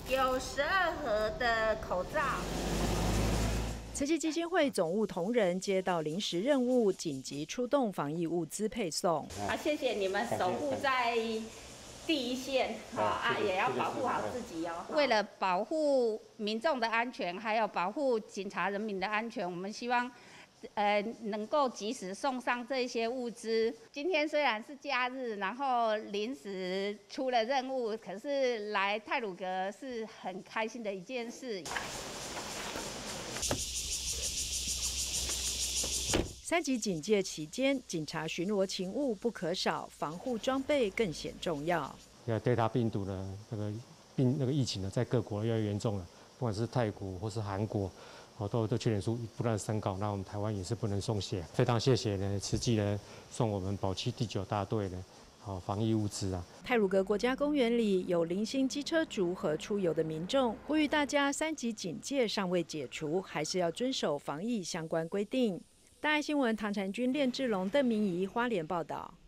有12盒的口罩。 慈济基金会总务同仁接到临时任务，紧急出动防疫物资配送。 谢谢你们守护在第一线，也要保护好自己哦。为了保护民众的安全，还有保护警察人民的安全，我们希望能够及时送上这些物资。今天虽然是假日，然后临时出了任务，可是来太鲁阁是很开心的一件事。 3级警戒期间，警察巡逻勤务不可少，防护装备更显重要。 Delta 病毒呢，那个疫情呢，在各国越来越严重了，不管是泰国或是韩国，都确诊数不断升高。那我们台湾也是不能松懈，非常谢谢呢慈济呢送我们保七第9大队呢防疫物资啊。 太鲁阁国家公园里有零星机车族和出游的民众，呼吁大家3级警戒尚未解除，还是要遵守防疫相关规定。大爱新闻唐婵君、练志龙、邓明仪花莲报道。